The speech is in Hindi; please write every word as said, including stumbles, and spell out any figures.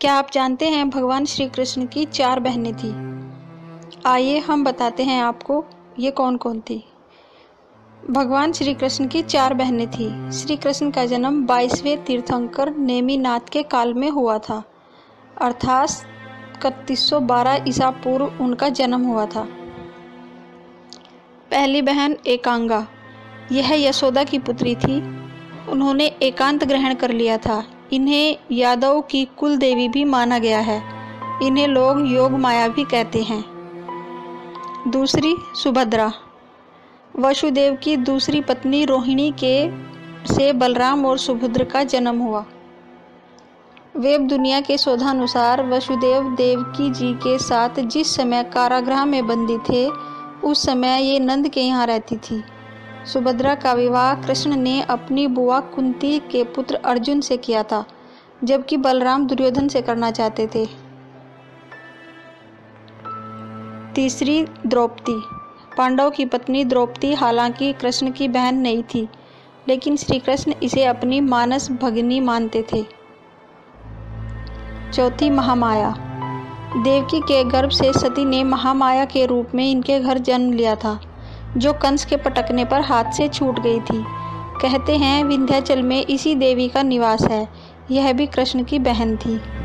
क्या आप जानते हैं भगवान श्री कृष्ण की चार बहनें थीं? आइए हम बताते हैं आपको ये कौन कौन थी। भगवान श्री कृष्ण की चार बहनें थीं। श्री कृष्ण का जन्म बाईसवें तीर्थंकर नेमिनाथ के काल में हुआ था, अर्थात इकतीस सौ बारह ईसा पूर्व उनका जन्म हुआ था। पहली बहन एकांगा, यह यशोदा की पुत्री थी। उन्होंने एकांत ग्रहण कर लिया था। इन्हें यादव की कुल देवी भी माना गया है। इन्हें लोग योग माया भी कहते हैं। दूसरी सुभद्रा, वसुदेव की दूसरी पत्नी रोहिणी के से बलराम और सुभद्रा का जन्म हुआ। वेब दुनिया के शोधानुसार वसुदेव देवकी जी के साथ जिस समय कारागृह में बंदी थे, उस समय ये नंद के यहाँ रहती थी। सुभद्रा का विवाह कृष्ण ने अपनी बुआ कुंती के पुत्र अर्जुन से किया था, जबकि बलराम दुर्योधन से करना चाहते थे। तीसरी द्रौपदी, पांडव की पत्नी द्रौपदी हालांकि कृष्ण की बहन नहीं थी, लेकिन श्री कृष्ण इसे अपनी मानस भगिनी मानते थे। चौथी महामाया, देवकी के गर्भ से सती ने महामाया के रूप में इनके घर जन्म लिया था, जो कंस के पटकने पर हाथ से छूट गई थी। कहते हैं विंध्याचल में इसी देवी का निवास है। यह भी कृष्ण की बहन थी।